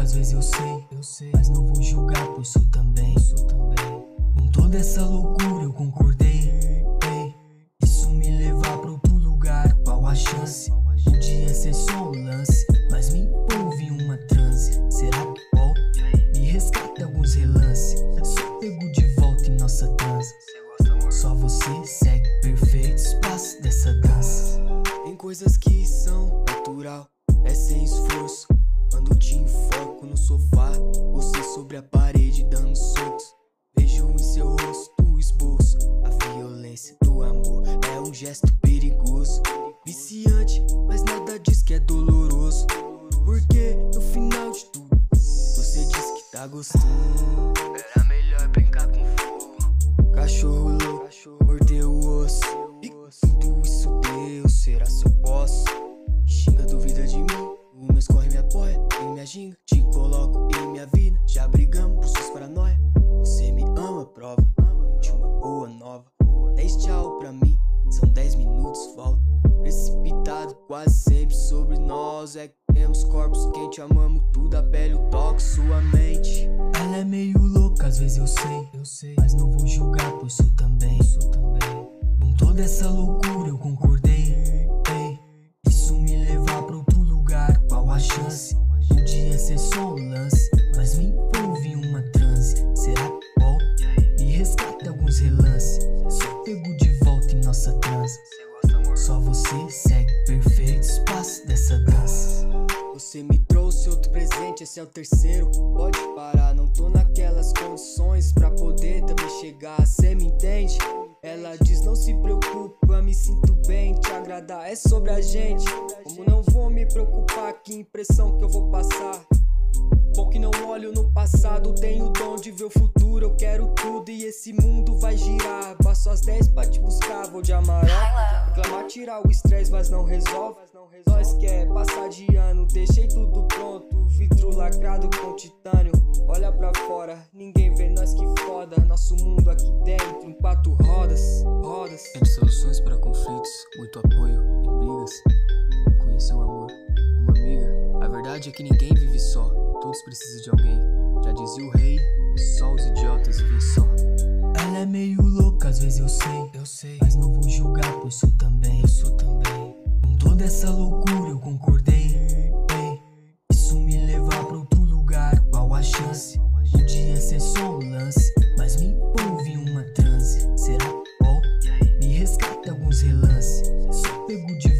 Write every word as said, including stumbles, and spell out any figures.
às vezes eu sei, eu sei, mas não vou julgar, pois sou também, sou também. Com toda essa loucura eu concordei, ei, isso me levar pra outro lugar, qual a chance? Podia ser só um lance, mas me envolve em uma transe. Será que volta? Me resgata alguns relances, só pego de volta em nossa dança. Só você segue perfeitos passos dessa dança. Tem coisas que são natural, é sem esforço. Quando te enfoco no sofá, você sobre a parede dando socos. Vejo em seu rosto o esboço, a violência do amor é um gesto perigoso. Viciante, mas nada diz que é doloroso, porque no final de tudo você diz que tá gostando. Era melhor brincar com fogo. Cachorro louco, mordeu o osso. E tudo isso Deus, será se eu posso? Xinga, duvida de mim, o meu escorre me apoia, em minha ginga, te coloco em minha vida. Já brigamos por suas paranoia, você me ama, prova de uma boa nova. Dez tchau pra mim, são dez minutos, volta. Precipitado quase sempre sobre nós, é que temos corpos quentes, amamos tudo, a pele, o toque, sua mente. Ela é meio louca, às vezes eu sei, eu sei, mas não vou julgar, pois sou também, sou também. Com toda essa loucura eu concordei, ei, isso me levar pra outro lugar, qual a chance? Podia ser só um lance, mas me envolve em uma transe. Será que volta? Me resgata alguns relances, só pego de volta em nossa dança. Só você segue perfeitos passos dessa dança. Você me trouxe outro presente, esse é o terceiro. Pode parar, não tô naquelas condições pra poder também chegar, cê me entende? Ela diz não se preocupa, me sinto bem, te agradar é sobre a gente. Como não vou me preocupar, que impressão que eu vou passar. Bom que não olho no passado, tenho o dom de ver o futuro. Eu quero tudo e esse mundo vai girar. Passo às dez pra te buscar, vou de amarelo. Reclamar, tirar o estresse, mas não resolve. Nós quer passar de ano, deixei tudo pronto. Vidro lacrado com titânio, olha pra fora, ninguém vê nós que foda. Nosso mundo aqui dentro, em quatro rodas, rodas. Entre soluções para conflitos, muito apoio em brigas. Conheceu o amor, uma amiga. A verdade é que ninguém vive só, todos precisam de alguém. Já dizia o rei, só os idiotas vivem só. Ela é meio louca, às vezes eu sei, eu sei, mas não vou julgar, pois sou também, eu sou também. Com toda essa loucura eu concordei, ei, isso me levar pra outro lugar, qual a chance? Podia ser só um lance, mas me envolve em uma transe. Será que volta? Me resgata alguns relances, só pego de